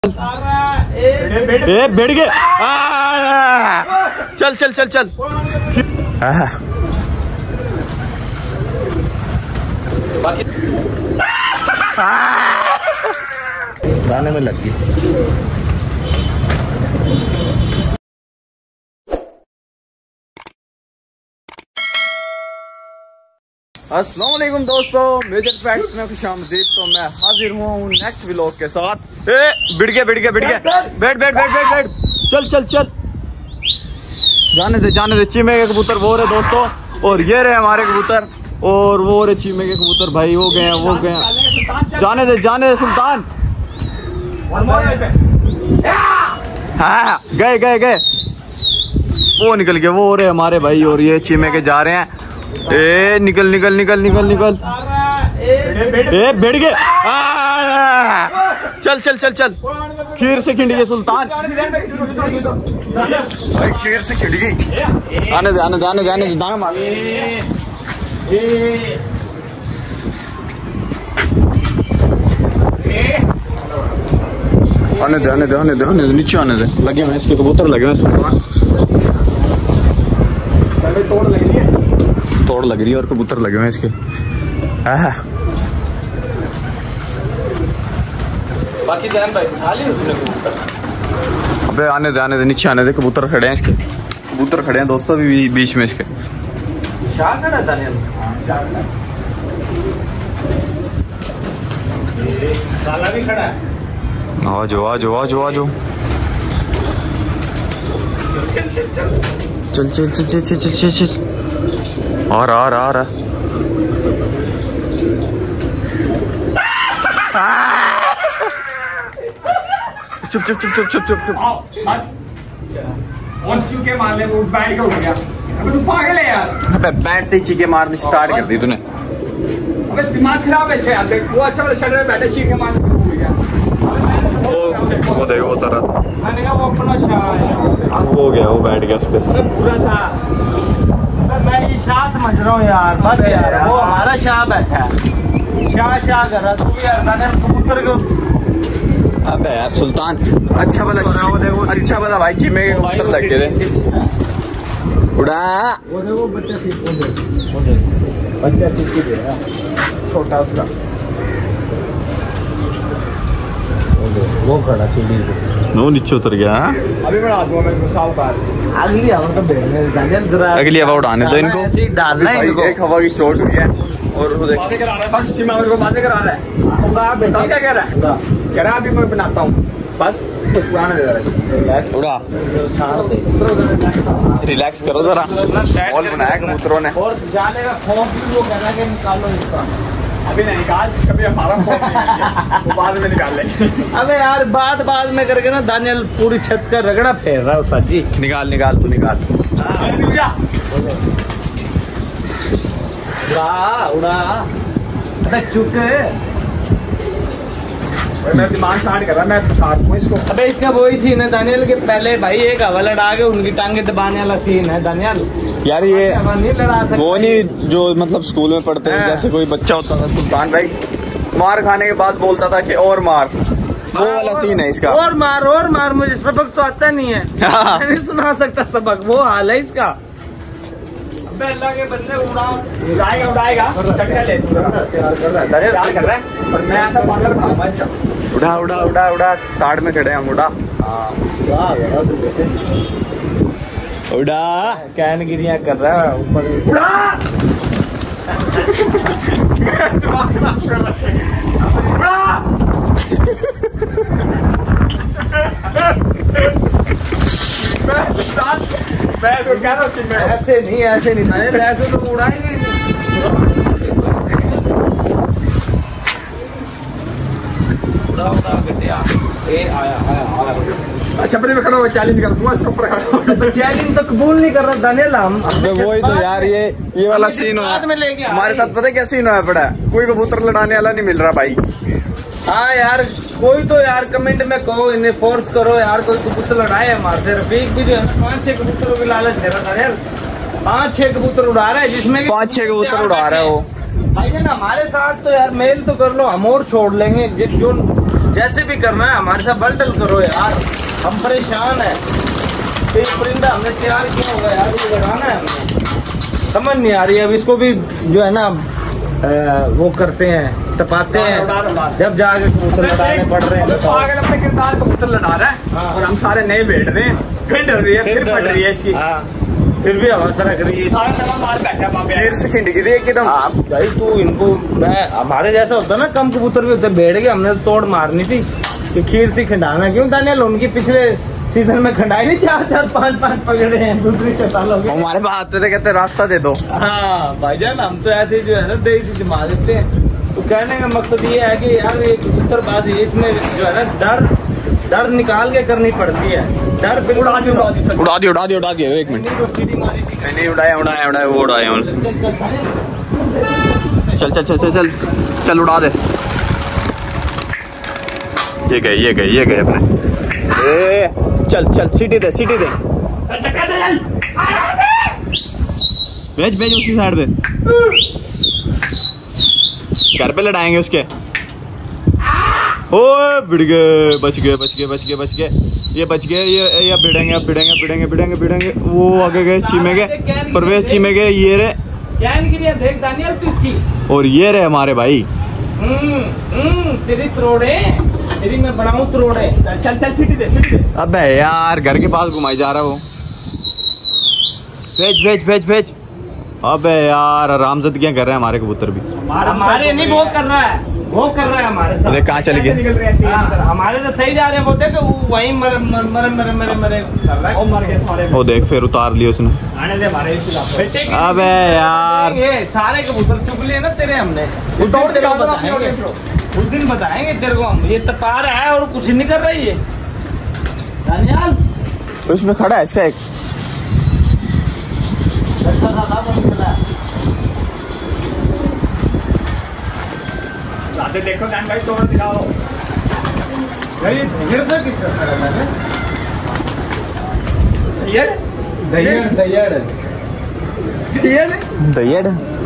ए बैठ गए। चल चल चल चल। गाने में लग गई। अस्सलाम वालेकुम दोस्तों, मेजर फैक्ट्स में खुशामदीद। तो मैं हाजिर हुआ हूँ नेक्स्ट व्लॉग के साथ। बैठ गया बैठ गया बैठ गया, बैठ बैठ बैठ बैठ बैठ, चल चल चल। जाने दे चीमे के कबूतर वो रहे दोस्तों, और ये रहे हमारे कबूतर, और वो रहे चीमे के कबूतर भाई। वो गए हैं। जाने दे सुल्तान। हाँ गए गए गए, वो निकल गए। वो रहे हमारे भाई, और ये चीमे के जा रहे हैं। ए निकल निकल निकल निकल निकल। ए बैठ गए। चल चल चल चल। खीर से खिंड गए सुल्तान भाई, खीर से खिंड गई। आने दे आने दे आने दे आने दे, दाना मार। आने दे आने दे आने दे आने दे, नीचे आने दे। लगे हुए इसके कबूतर, लगे हुए सुल्तान। तोड़ लग रही है और कबूतर लगे हुए हैं इसके। बाकी जान भाई उठा ली उसने कबूतर। अबे आने दे नीचे आने दे। कबूतर खड़े हैं इसके, कबूतर खड़े हैं दोस्तों भी बीच में इसके। शार्क ना दानियल, काला भी खड़ा है। आ जाओ आ जाओ आ जाओ आ जाओ। चल चल चल चल चल चल चल। आ रहा चुप चुप चुप चुप चुप चुप चुप। और चीखे मारने को बैठ के उठ गया। अबे तू पागल है यार। अबे बैठते ही चीखे मारनी स्टार्ट कर दी तूने। अबे दिमाग खराब है यार। देख वो अच्छा वाला शटर में बैठे चीखे मारने को उठ गया। वो देखो वो तरह मैंने कहा वो अपना शाह हो गया, वो बैठ गया उस पे। अबे पूरा था। मैं ये शाह समझ रहा हूँ यार, बस यार वो हमारा शाह बैठा है। शाह कर रहा तू भी यार। कबूतर को अबे यार सुल्तान अच्छा वाला भाई चीमे के कबूतर लग गए थे। उड़ा वो देखो बच्चा सीख दे रहा छोटा उसका। वो खड़ा सीढ़ी पे, वो नीचे उतर गया। अभी मैं आदमी में साल बार अगली हवा तो बैठने दानियल जरा अगली हवा उड़ाने दो इनको। ऐसे ही डालना है इनको। एक हवा की चोट हुई है और वो देख बातें करा रहा है। बस चीमा मेरे को बातें करा रहा है। उड़ा बेटा क्या कह रहा है? कह रहा अभी मैं बनाता हूँ बस तो पुराना दे रहा है। उड़ा रिलैक्स करो जरा। मॉल बनाया कबूतरों ने। और जाने का खौफ भी वो कहना कि निकालो इसका। अभी नहीं निकाल, कभी हमारा खौफ नहीं है, बाद में निकाल लेंगे। अबे यार बाद में करके ना दानियल पूरी छत का रगड़ा फेर रहा है सच्ची। निकाल तू निकाल। उड़ा अरे चुप मैं दिमाग स्टार्ट कर रहा। मैं साथ हूँ इसको। अबे इसका वही सीन है दानियल के पहले भाई एक हवा लड़ा के उनकी टांगे दबाने वाला सीन है दानियल। यार ये नहीं लड़ा सकता। वो नहीं जो मतलब स्कूल में पढ़ते हैं, जैसे कोई बच्चा होता था सुल्तान भाई, मार खाने के बाद बोलता था कि और मार, वो वाला सीन है इसका। और मार मुझे सबक तो आता नहीं है। मैं नहीं सुना सकता सबक, वो हाल है इसका। अबे अल्लाह के बंदे उड़ाएगा और मैं आता उड़ा ताड़ में खड़े हम। उड़ा कैन गिरिया कर रहा है ऊपर। उड़ा मैं तो कह रहा हूँ ऐसे नहीं ऐसे तो उड़ाएंगे नहीं। अच्छा अपने में खड़ा हुआ चैलेंज कर दूंगा इसके ऊपर खड़ा। चैलेंज तो कबूल नहीं कर रहा दानियल हम। वही तो यार ये वाला सीन हुआ हमारे साथ। पता है क्या सीन हुआ पड़ा है? कोई कबूतर लड़ाने वाला नहीं मिल रहा भाई। हाँ यार कोई तो यार कमेंट में कहो, इन्हें फोर्स करो यार, कोई कबूतर लड़ाए हमारे से। रफीक भी जो है 5-6 कबूतरों की लालच दे रहा था यार। 5-6 कबूतर उड़ा रहा है, जिसमें 5-6 कबूतर उड़ा रहा है वो भाई। हमारे साथ तो यार मेल तो कर लो, हम और छोड़ लेंगे। जो जैसे भी करना है हमारे साथ बंडल करो यार, हम परेशान है। ये परिंदा हमने तैयार किया हुआ यार, ये लगाना है हमें, समझ नहीं आ रही है। अब इसको भी जो है ना वो करते हैं, तपाते हैं, जब जाके कबूतर लड़ाने पड़ रहे हैं। पागल अपने किरदार कबूतर लड़ा रहा है और हम सारे नए बैठ रहे हैं, फिर डर रही है, फिर पड़ रही है इसकी, फिर भी हवा सरा करिए। फिर से खिंड गई एकदम। भाई तू इनको, मैं हमारे जैसा होता ना, कम कबूतर भी होते, बैठ गए, हमने तो तोड़ मारनी थी कि खीर से खिंडाना क्यों दानियाल। उनकी पिछले सीजन में खंडाई नहीं, 4-4, 5-5 पकड़े हैं दूसरी चौथाल हो गए। हमारे पास आते थे, कहते रास्ता दे दो। हाँ भाईजान, हम तो ऐसे जो है ना दही से जमा देते हैं। तो कहने का मकसद ये है कि यार ये कबूतरबाजी इसमें जो है ना डर निकाल के करनी पड़ती है। डर फिर उड़ा दियो। एक मिनट, नहीं उड़ाया वो उड़ाया। चल उड़ा दे। ये गए अपने। चल सीटी दे। भेज उसी साइड पे, घर पे लड़ाएंगे उसके। ओए भिड़ गए, बच गए। ये बच गए, ये भिड़ेंगे। वो आगे गए, चीमे गए, प्रवेश चीमे गए। ये रे देख दानियाल तू इसकी, और ये रहे हमारे भाई। तेरी त्रोड़े, तेरी मैं बनाऊं त्रोड़े। चल सीटी दे। अबे यार घर के पास घुमाई जा रहा वो। भेज। अबे यार रामजद क्या कर रहे हैं हमारे कबूतर भी। हमारे नहीं, वो कर रहा है हमारे साथ। कहाँ चले गए? हमारे तो सही जा रहे हैं, वो देख वहीं मरे कर रहा है। मर गए सारे। वो देख फिर उतार लिया उसने। आने दे हमारे। अबे यार ये सारे कबूतर चुग लिए ना तेरे, हमने उस दिन बताएंगे तेरे को हम। ये तपा रहा है और कुछ नहीं कर रही है दानियाल। तो उसमें खड़ा है इसका एक। देखो भाई, तोड़ दिखाओ। दयड़।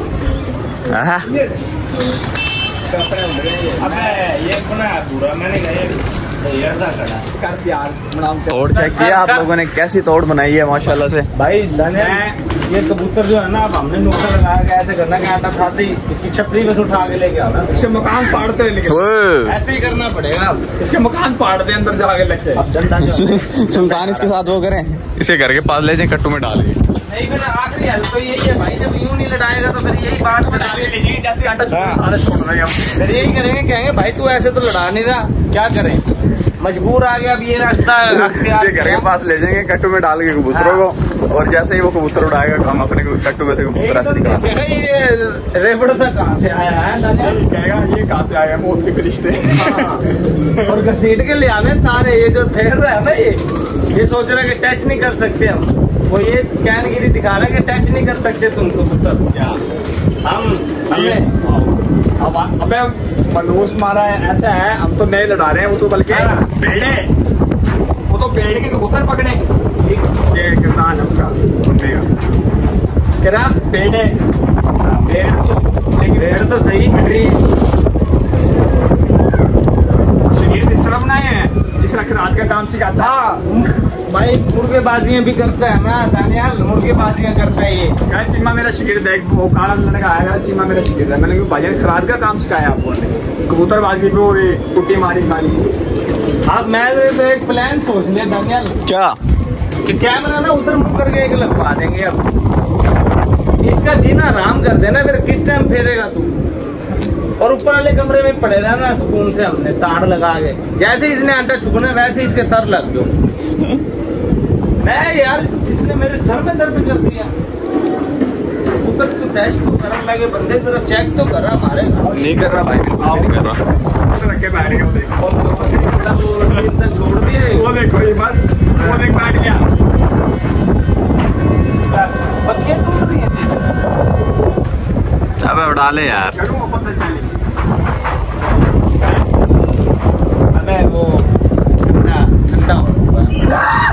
तोड़ चेक किया आप लोगों ने, कैसी तोड़ बनाई है माशाल्लाह से भाई। ये कबूतर जो है ना, अब हमने नुकसान लगाया गया, ऐसे करना कि आटा खाते ही इसकी छपरी में से उठा के लेके आना, इसके मकान फाड़ते हैं। लेकिन ऐसे ही करना पड़ेगा, इसके मकान फाड़ दे, अंदर जाके लगते हैं। सुल्तान इसके साथ वो करें, इसे घर के पास ले जाए, कट्टू में डाल के। नहीं, फिर आखिरी हल तो यही है भाई, जब यूं नहीं लड़ाएगा तो फिर यही बात बना ले लीजिए, जैसे आटा छोड़ रहे हैं हम। फिर यही करेंगे, कहेंगे भाई तू ऐसे तो लड़ा नहीं रहा, क्या करें, मजबूर आ गया। अब ये रास्ता घर के पास ले जाएंगे, कट्टू में डाल के कबूतरों को, और जैसे ही वो कबूतर उड़ाएगा हम अपने कट्टू में से कबूतर ऐसे निकाल। ये रेपड़ कहाँ से आया है कहेगा, ये कहाँ से आया, मौत के फरिश्ते। और घसीट के ले आने सारे। ये जो ठहर रहा है ना, ये सोच रहा है कि टच नहीं कर सकते हम, वो ये कैनगिरी दिखा रहा है कि टच नहीं कर सकते तुमको कबूतर। अबे मनूस मारा है, ऐसा है, हम तो नए लड़ा रहे हैं, वो तो बल्कि बेड़े, वो तो बेड़े के कबूतर पकड़े। ये किसान है उसका क्या बेड़े, भेड़ तो सही शरीर जिस तरह बनाए हैं, जिस तरह रात का काम सिखाता। हाँ भाई, मुर्गेबाजियां भी करता है ना दानियाल, मुर्गेबाजियां करता है ये। क्या चिम्मा मेरा शिगिर्द है, वो काला लड़का आया, चिम्मा मेरा शिगिर्द है। मैंने भाई खराद का काम सिखाया आपको, कबूतरबाजी पे वो कुट्टी मारी सारी। अब मैं तो एक प्लान सोच लिया दानियाल, क्या कि कैमरा ना उधर मुड़ करके एक लगवा देंगे। अब इसका जीना आराम कर देना, फिर किस टाइम फेरेगा तू, और ऊपर वाले कमरे में पड़े रहना सुकून से। हमने तार लगा के, जैसे इसने आटा चुकना वैसे इसके सर लग दो। मैं यार, इसने मेरे सर में दर्द कर दिया। ऊपर तो टेस्ट तो कर लगे, बंदे तेरा चेक तो कर रहा, हमारे नहीं कर रहा भाई, नहीं कर रहा। रख के बैठ गया, छोड़ दिए। वो देखो ये बस, वो देख बैठ गया, पत्तियां टूट रही हैं। अबे उड़ा ले यार। अबे वो ठंडा हो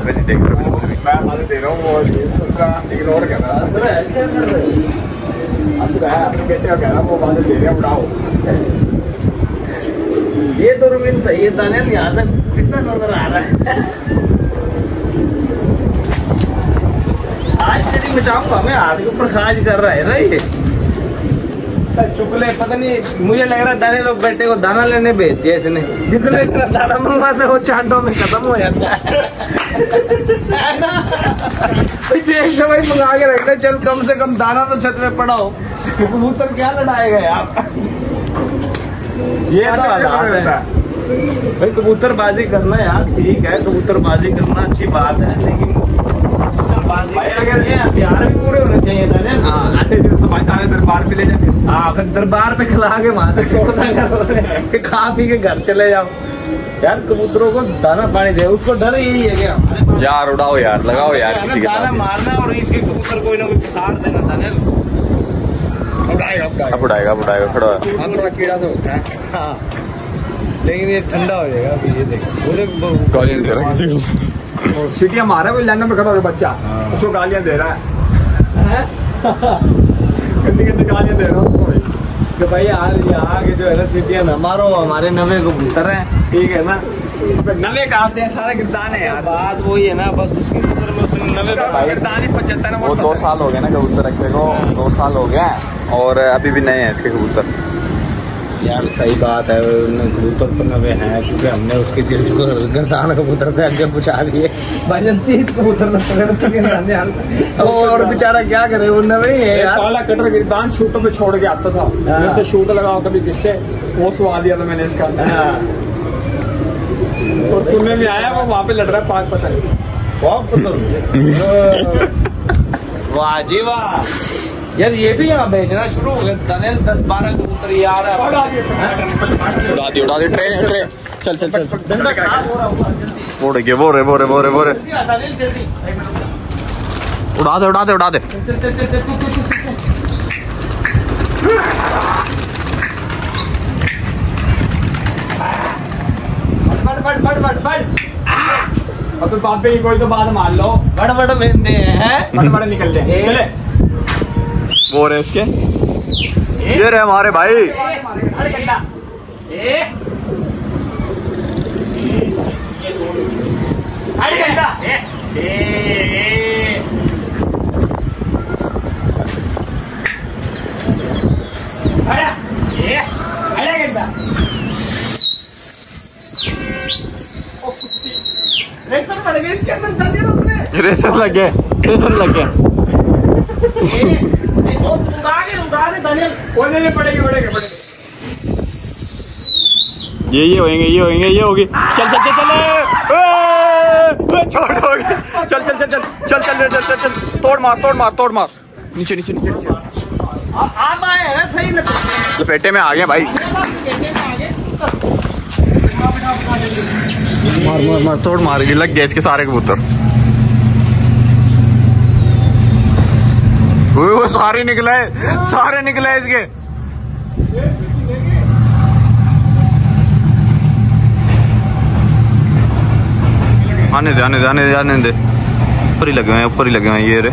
पे नहीं देख रहा बिल्कुल भी। मैं आने दे रहा हूँ वो उसका इग्नोर कर रहा है। अपने बेटे का कह रहा वो बातें दे रहे हैं उड़ाओ। ये दूरबीन सही है दानियल, यहाँ से कितना नजर आ रहा है। आज तेरी मिटाऊंगा मैं, हाथ के ऊपर खाज कर रहा है ना ये चुकले। पता नहीं, मुझे लग रहा है दाने लोग बेटे को दाना लेने भेज दिया इसने। जितने इतना दाना मंगवाते वो चांटों में खत्म हो जाता है। भाई मंगा के रखना, चल कम से कम दाना तो छत में पड़ा हो। कबूतर क्या लड़ाएगा यार, ये तो हालात है भाई। कबूतरबाजी करना यार ठीक है, कबूतरबाजी करना अच्छी बात है, लेकिन भाई अगर ये हथियार भी पूरे होने चाहिए था ना। हाँ, तो भाई सारे दरबार पे ले जाते। हाँ, फिर दरबार पे खिला के वहां से छोड़ देंगे कि खा पी के घर चले जाओ। यार कबूतरों को दाना पानी दे, उसको डर यही है कि हमारे पास यार उड़ाओ यार, लगाओ यार किसी के दाना साथ। मारना और इसके कबूतर कोई ना कोई सार देना था ना। अब उड़ाएगा खड़ा है। हाँ, थोड़ा कीड़ा तो होता है। हाँ, लेकिन ये ठंडा हो जाएगा अभी। ये देखो गालियां दे रहा है किसी को। सीटियां मारा वो लाइन में खड़ा हो बच्चा, उसको गालियां दे रहा है। गंदी गंदी गालियां दे रहा है उसको कि भाई यार यहाँ के जो है ना सीटियां न मारो, हमारे नवे कबूतर हैं, ठीक है ना। नवे कहते हैं सारे गिरदान है यार। बात वही है ना, बस उसके कबूतर में उसने नवे गिरदान ही 75 वो 2 साल हो गए ना कबूतर रखे को, 2 साल हो गया और अभी भी नए हैं इसके कबूतर। यार सही बात है, कबूतर तो नवे हैं क्योंकि हमने उसके गर्दान कबूतर पे आगे पहुँचा दिए। भाईजान 30 कबूतर और बेचारा क्या करे, वो नवे ही है यार। काला कटर गिरदान शूटों पे छोड़ के आता था, जैसे शूट लगाओ कभी किससे, वो सुहा दिया था मैंने इसका। और सुनने में आया वो वहाँ पे लड़ रहा है 5 पता नहीं। वाह जी वाह यार, ये भी यहाँ बेचना शुरू हो गया। दानियल 10-12 कबूतर यार उड़ा दी ट्रेन। चल डंडा खराब हो रहा होगा। बोरे दानियल जल्दी उड़ा दे। बढ़। अब तो बाप पे कोई तो बात मान लो। बड़ मेहनते हैं, बड़े निकल जाए चले। वो रहे इसके, ये रहे हमारे भाई। अरे गंदा रेसर लग गए। नहीं पड़ेगी। ये होगी। चल छोड़ हो गया। चल तोड़ मार नीचे आप आए हैं सही लपेटे में आ गए भाई। मार तोड़ मार लग गया इसके सारे कबूतर। वो सारे निकले इसके। आने दे ऊपर ही लगे हुए हैं ये रे।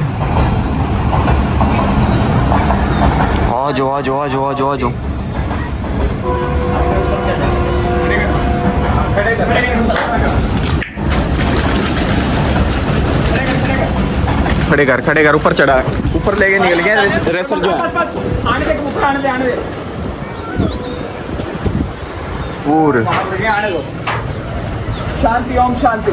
आ जाओ। खड़े कर ऊपर चढ़ा, ऊपर लेके निकल गए रेसर जो है। आने दे पूरे आने दो। शांति ओम शांति।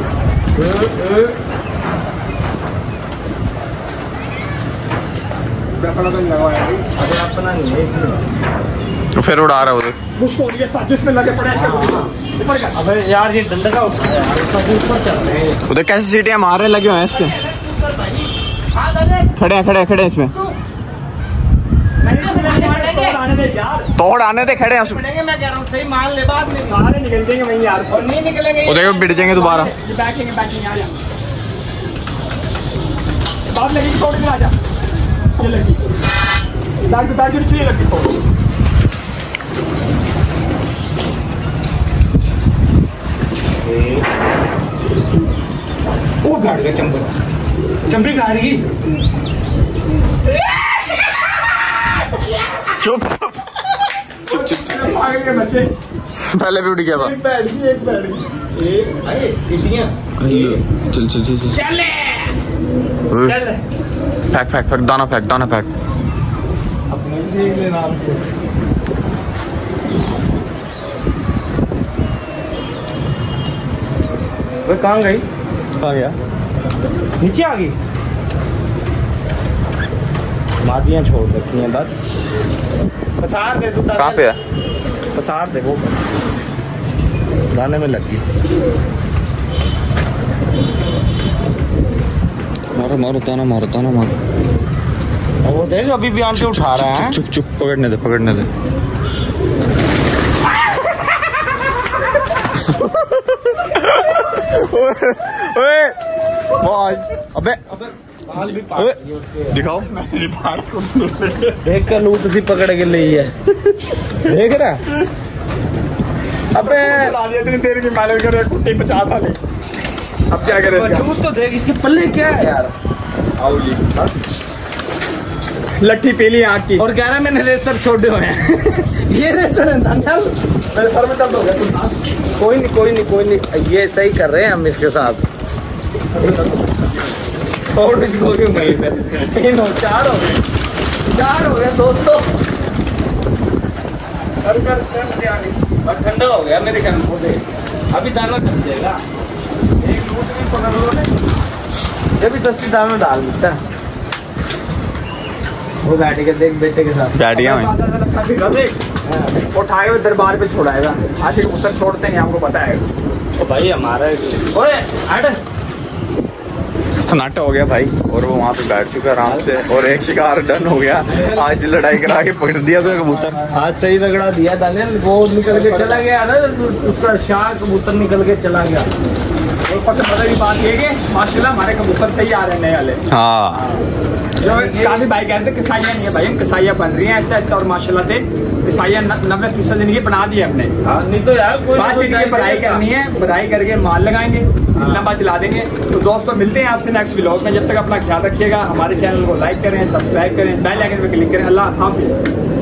तो फिर उड़ा रहा उधर। जिसमें लगे पड़े ऊपर का। अबे यार ये डंडा का ऊपर चल रहे हैं उधर कैसी सीटियां मारे लगे हुए हैं इसके। खड़े इसमें तोड़ आने दे। खड़े हैं उसमें। मैं कह रहा हूँ सही मान ले, बाद में सारे निकल देंगे वहीं यार। और नहीं निकलेंगे वो देखो बिट जाएंगे दोबारा। बैकिंग आ जा। बात लगी छोड़ के आ जा। ये लगी चाहिए लगी वो गाड़ गया चंपी गाड़ गई। चुप चुप पागल के बच्चे। पहले भी उड़ गया था। एक बैठ गई। अरे सीटियां चल चल चल चले चल। फेंक फेंक फेंक दाना फेंक अपने भी देख लेना आपको। वो कहाँ गई? आ गया नीचे आ गई। मादियाँ छोड़ रखी हैं बस। पसार दे तू। कहाँ पे है? पसार दे वो दाने में लग गई। मारो मारो दाना मारो दाना मारो। वो देख अभी भी आंटी उठा रहा है। चुप चुप पकड़ने दे पकड़ने दे। ओए अबे बाल भी ओए, पाट दिए उसके। दिखाओ देख कर लूट सी पकड़ के ली है। देख रहा अबे इतनी देर की मालिश कर रहे कुट्टी 50 वाली। अब क्या करें इसका? वजूद तो देख इसके पल्ले क्या है यार। आओ जी बस लट्ठी पीली आँख की। और कह रहा है मैंने रेसर छोड़े हुए हैं। ये रेसर है धंधल। मेरे सर में दर्द हो गया। कोई नहीं ये सही कर रहे हैं हम इसके साथ। और इसको क्यों वहीं पे? 3 और 4 हो गए दोस्तों। कर और ठंडा हो गया मेरे कान को दे। अभी दाना कर देगा। एक लूट भी पकड़ लो ने जब भी 10 दाना डाल देता है। वो बैठ के देख बेटे के साथ डैडिया में उठाए हुए दरबार पे छोड़ाएगा। आशिक मुसर छोड़ते हैं आपको पता है। ओ भाई हमारा ओए हट। सन्नाटा हो गया भाई। और वो वहाँ पे बैठ चुका आराम से और एक शिकार डन हो गया। आज लड़ाई करा के पकड़ दिया तो कबूतर। आज सही रगड़ा दिया दानियल। वो निकल के चला गया ना उसका शाह कबूतर निकल के चला गया। और पता की बात ये कि माशाल्लाह हमारे कबूतर सही आ रहे हैं नए वाले। हाँ काफी भाई कहते किसाइयाँ नहीं है भाई। हम किसाइयाँ बन रही हैं ऐसा ऐसा। और माशाल्लाह से किसाइयाँ 90% इनकी बना दी है हमने। नहीं तो यार बस इनकी बढ़ाई करनी है। बढ़ाई करके माल लगाएंगे लंबा चला देंगे। तो दोस्तों मिलते हैं आपसे नेक्स्ट व्लॉग में। जब तक अपना ख्याल रखिएगा। हमारे चैनल को लाइक करें सब्सक्राइब करें बेल आइकन पे क्लिक करें। अल्लाह हाफिज़।